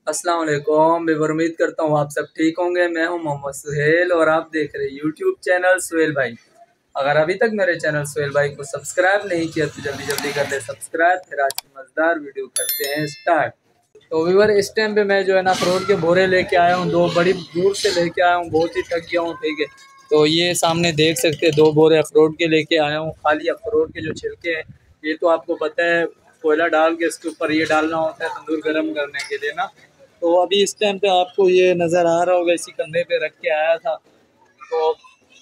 अस्सलाम वालेकुम। मैं उम्मीद करता हूँ आप सब ठीक होंगे। मैं हूँ मोहम्मद सुहेल और आप देख रहे हैं यूट्यूब चैनल सुहेल भाई। अगर अभी तक मेरे चैनल सुहेल भाई को सब्सक्राइब नहीं किया तो जल्दी जल्दी कर ले सब्सक्राइब। फिर आज की मज़ेदार वीडियो करते हैं स्टार्ट। तो व्यूअर इस टाइम पे मैं जो है ना अखरोट के बोरे लेके आया हूँ, दो बड़ी दूर से लेके आया हूँ, बहुत ही थक गया हूँ। ठीक है, तो ये सामने देख सकते हैं, दो बोरे अखरोट के लेके आया हूँ। खाली अखरोट के जो छिलके हैं, ये तो आपको पता है कोयला डाल के इसके ऊपर ये डालना होता है तंदूर गर्म करने के लिए ना। तो अभी इस टाइम पे आपको ये नज़र आ रहा होगा, इसी कंधे पे रख के आया था। तो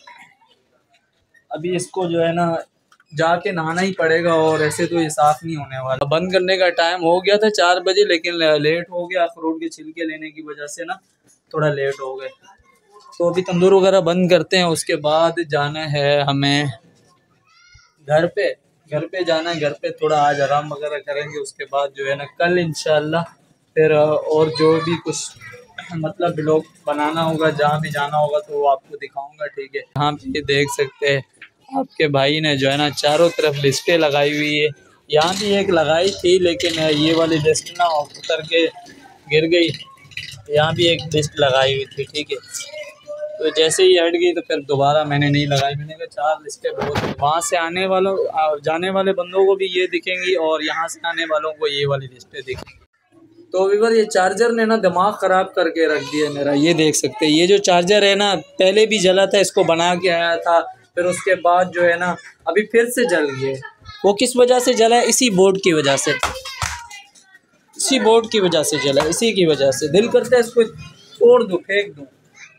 अभी इसको जो है ना जाके नहाना ही पड़ेगा और ऐसे तो ये साफ़ नहीं होने वाला। बंद करने का टाइम हो गया था 4 बजे, लेकिन लेट हो गया अखरोट के छिलके लेने की वजह से ना, थोड़ा लेट हो गए। तो अभी तंदूर वगैरह बंद करते हैं, उसके बाद जाना है हमें घर पे। घर पे जाना है, घर पे थोड़ा आज आराम वगैरह करेंगे। उसके बाद जो है ना कल इंशाल्लाह फिर और जो भी कुछ मतलब ब्लॉग बनाना होगा, जहाँ भी जाना होगा तो वो आपको दिखाऊंगा। ठीक है, यहाँ पे ये देख सकते हैं आपके भाई ने जो है ना चारों तरफ लिस्टें लगाई हुई है। यहाँ भी एक लगाई थी लेकिन ये वाली लिस्ट ना उतर के गिर गई। यहाँ भी एक लिस्ट लगाई हुई थी। ठीक है, तो जैसे ही हट गई तो फिर दोबारा मैंने नहीं लगाई। मैंने कहा 4 लिस्टें बहुत हैं। वहाँ से आने वालों जाने वाले बंदों को भी ये दिखेंगी और यहाँ से आने वालों को ये वाली लिस्टें दिखेंगी। तो व्यूअर ये चार्जर ने ना दिमाग ख़राब करके रख दिया मेरा। ये देख सकते हैं, ये जो चार्जर है ना पहले भी जला था, इसको बना के आया था, फिर उसके बाद जो है ना अभी फिर से जल गया। वो किस वजह से जला है? इसी बोर्ड की वजह से, इसी बोर्ड की वजह से जला, इसी की वजह से। दिल करता है इसको तोड़ दूँ, फेंक दूँ।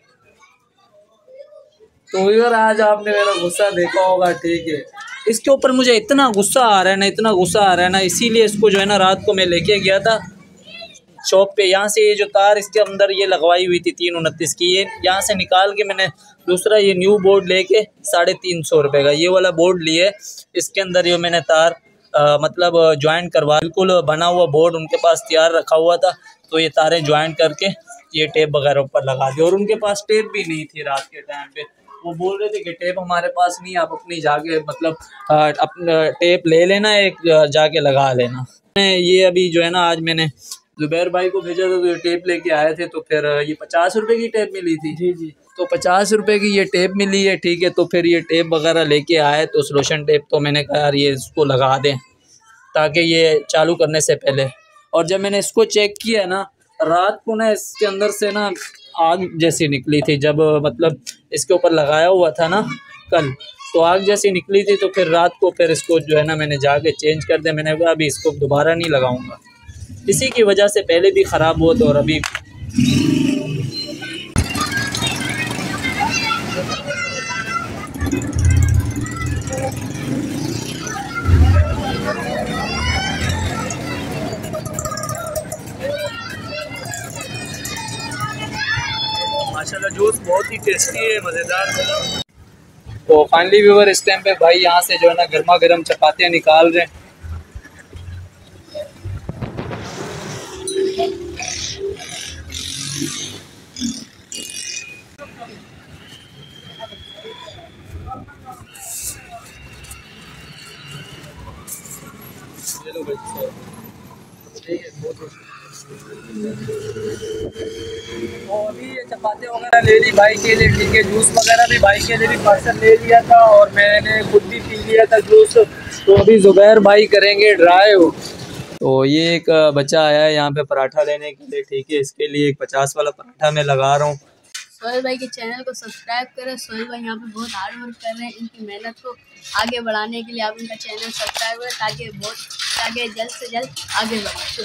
तो व्यूअर आज आपने मेरा गुस्सा देखा होगा। ठीक है, इसके ऊपर मुझे इतना गुस्सा आ रहा है ना, इतना गुस्सा आ रहा है ना, इसीलिए इसको जो है ना रात को मैं लेके गया था शॉप पे। यहाँ से ये जो तार इसके अंदर ये लगवाई हुई थी 329 की, ये यहाँ से निकाल के मैंने दूसरा ये न्यू बोर्ड लेके 350 रुपये का ये वाला बोर्ड लिए। इसके अंदर ये मैंने तार मतलब ज्वाइंट करवा, बिल्कुल बना हुआ बोर्ड उनके पास तैयार रखा हुआ था। तो ये तारें ज्वाइंट करके ये टेप वगैरह ऊपर लगा दी। और उनके पास टेप भी नहीं थी रात के टाइम पे। वो बोल रहे थे कि टेप हमारे पास नहीं, आप अपनी जाके मतलब अपना टेप ले लेना, एक जाके लगा लेना। ये अभी जो है ना आज मैंने जुबैर भाई को भेजा था, तो ये टेप लेके आए थे। तो फिर ये 50 रुपए की टेप मिली थी। जी जी, तो 50 रुपए की ये टेप मिली है। ठीक है, तो फिर ये टेप वगैरह लेके आए, तो सोल्यूशन टेप। तो मैंने कहा यार ये इसको लगा दें ताकि ये चालू करने से पहले। और जब मैंने इसको चेक किया ना रात को ना, इसके अंदर से ना आग जैसी निकली थी। जब मतलब इसके ऊपर लगाया हुआ था ना कल, तो आग जैसी निकली थी। तो फिर रात को फिर इसको जो है ना मैंने जाके चेंज कर दिया। मैंने कहा अभी इसको दोबारा नहीं लगाऊंगा, इसी की वजह से पहले भी ख़राब हुआ था और अभी माशाल्लाह जूस बहुत ही टेस्टी है, मज़ेदार। तो फाइनली व्यूअर इस टाइम पे भाई यहाँ से जो है ना गर्मा गर्म चपातियाँ निकाल रहे हैं। तो अभी ये चपाती वगैरह ले ली भाई के लिए। ठीक है, जूस वगैरह भी भाई के लिए भी पार्सल ले लिया था और मैंने खुद भी पी लिया था जूस। तो अभी जुबैर भाई करेंगे ड्राइव। तो ये एक बच्चा आया है यहाँ पे पराठा लेने के लिए। ठीक है, इसके लिए एक 50 वाला पराठा मैं लगा रहा हूँ। सोहेल भाई के चैनल को सब्सक्राइब करें। सोहेल भाई यहाँ पे बहुत हार्ड वर्क कर रहे हैं। इनकी मेहनत को आगे बढ़ाने के लिए आप इनका चैनल सब्सक्राइब करें ताकि जल्द से जल्द आगे बढ़े।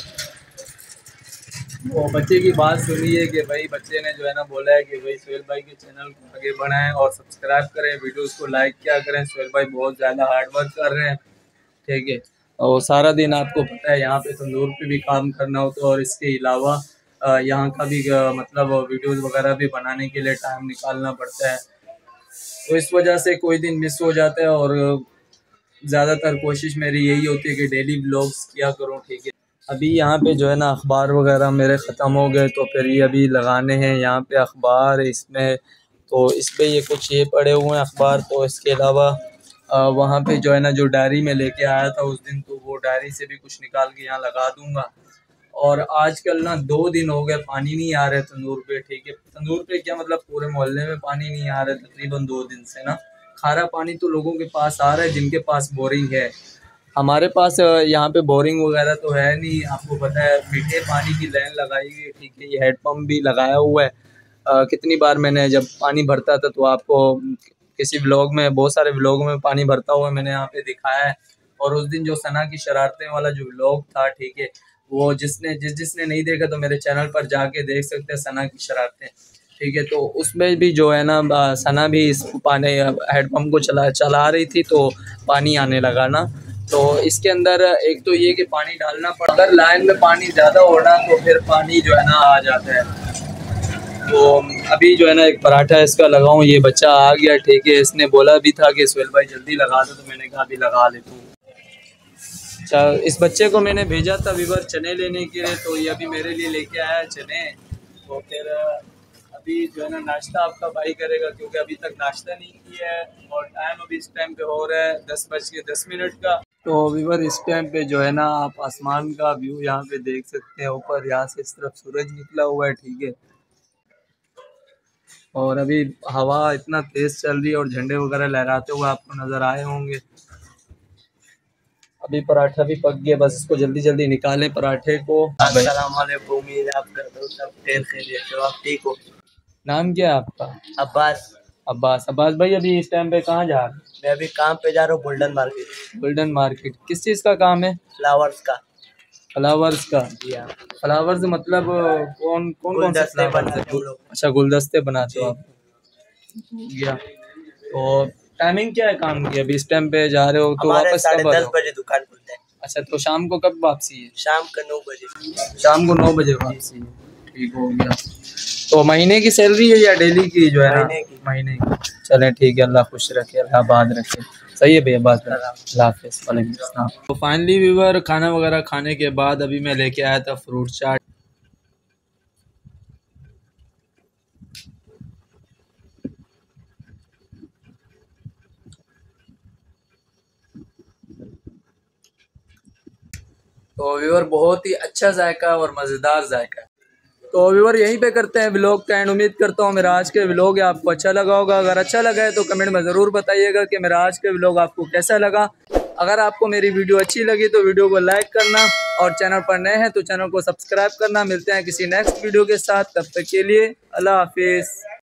तो बच्चे की बात सुनी है कि भाई बच्चे ने जो है ना बोला है कि भाई सोहेल भाई के चैनल को आगे बढ़ाएं और सब्सक्राइब करें, वीडियोस को लाइक किया करें। सोहेल भाई बहुत ज़्यादा हार्ड वर्क कर रहे हैं। ठीक है, और सारा दिन आपको पता है यहाँ पे तंदूर पे भी काम करना होता है और इसके अलावा यहाँ का भी मतलब वीडियोस वगैरह भी बनाने के लिए टाइम निकालना पड़ता है। तो इस वजह से कोई दिन मिस हो जाता है और ज़्यादातर कोशिश मेरी यही होती है कि डेली व्लॉग्स किया करूँ। ठीक है, अभी यहाँ पे जो है ना अखबार वगैरह मेरे ख़त्म हो गए, तो फिर ये अभी लगाने हैं यहाँ पे अखबार इसमें। तो इस पर ये कुछ ये पड़े हुए हैं अखबार। तो इसके अलावा वहाँ पे जो है ना जो डायरी में लेके आया था उस दिन, तो वो डायरी से भी कुछ निकाल के यहाँ लगा दूँगा। और आजकल ना 2 दिन हो गए पानी नहीं आ रहा है तंदूर पे, ठीक है। तंदूर पे क्या मतलब पूरे मोहल्ले में पानी नहीं आ रहा है तकरीबन 2 दिन से ना। खारा पानी तो लोगों के पास आ रहा है जिनके पास बोरिंग है। हमारे पास यहाँ पे बोरिंग वगैरह तो है नहीं, आपको पता है मीठे पानी की लाइन लगाई हुई है, ठीक है। ये हेडपम्प भी लगाया हुआ है। कितनी बार मैंने जब पानी भरता था तो आपको किसी व्लॉग में, बहुत सारे व्लॉग में पानी भरता हुआ मैंने यहाँ पे दिखाया है। और उस दिन जो सना की शरारतें वाला जो व्लॉग था, ठीक है, वो जिसने नहीं देखा तो मेरे चैनल पर जाके देख सकते हैं, सना की शरारतें, ठीक है। तो उसमें भी जो है ना सना भी इस पानी हेडपम्प को चला रही थी तो पानी आने लगा ना। तो इसके अंदर एक तो ये कि पानी डालना पड़ा, अगर लाइन में पानी ज़्यादा होना तो फिर पानी जो है ना आ जाता है। तो अभी जो है ना एक पराठा इसका लगाऊं, ये बच्चा आ गया, ठीक है। इसने बोला भी था कि सुहेल भाई जल्दी लगा दो, तो मैंने कहा अभी लगा लेता हूँ। अच्छा, इस बच्चे को मैंने भेजा था विवर चने लेने के लिए, तो ये अभी मेरे लिए लेके आया है चने। तो फिर अभी जो है ना नाश्ता आपका भाई करेगा, क्योंकि अभी तक नाश्ता नहीं किया है। और टाइम अभी इस टाइम पे हो रहा है 10:10 का। तो विवर इस टाइम पे जो है ना आप आसमान का व्यू यहाँ पे देख सकते हैं, ऊपर यहाँ से इस तरफ सूरज निकला हुआ है, ठीक है। और अभी हवा इतना तेज चल रही है और झंडे वगैरह लहराते हुए आपको नजर आए होंगे। अभी पराठा भी पक गया, बस इसको जल्दी जल्दी निकालें पराठे को। अस्सलाम वालेकुम, उम्मीद है आप सब खैर खैरियत से हो, आप ठीक हो। नाम क्या है आपका? अब्बास। अब्बास। अब्बास भाई अभी इस टाइम पे कहाँ जा रहे हैं? मैं अभी काम पे जा रहा हूँ, गोल्डन मार्केट। गोल्डन मार्केट किस चीज़ का काम है? फ्लावर्स का। फ्लावर्स का? जी हाँ। फ्लावर्स मतलब कौन कौन कौन से गुलदस्ते फ्लावर्स बनाते है? हम लोग। अच्छा, गुलदस्ते बनाते हो आप। गया तो टाइमिंग क्या है काम की? अभी इस टाइम पे जा रहे हो तो हमारे वापस कब आ 10:30 रहे हो? बजे दुकान खुलता है। अच्छा, तो शाम को कब वापसी है? शाम का 9 बजे। शाम को 9 बजे वापसी है, ठीक हो गया। तो महीने की सैलरी है या डेली की जो है ना? महीने की। चलें ठीक है, अल्लाह खुश रखे, अल्लाह आबाद रखे। सही है भैया, बात अल्लाह हाफ़िज़। वालेकुम अस्सलाम। तो फाइनली व्यूअर खाना वगैरह खाने के बाद अभी मैं लेके आया था फ्रूट चाट। तो व्यूअर बहुत ही अच्छा जायका और मज़ेदार जायका है। तो व्यूअर यहीं पे करते हैं व्लॉग का एंड। उम्मीद करता हूँ मेरा आज के व्लॉग आपको अच्छा लगा होगा। अगर अच्छा लगा है तो कमेंट में ज़रूर बताइएगा कि मेरा आज के व्लॉग आपको कैसा लगा। अगर आपको मेरी वीडियो अच्छी लगी तो वीडियो को लाइक करना, और चैनल पर नए हैं तो चैनल को सब्सक्राइब करना। मिलते हैं किसी नेक्स्ट वीडियो के साथ, तब तक के लिए अल्लाह हाफिज़।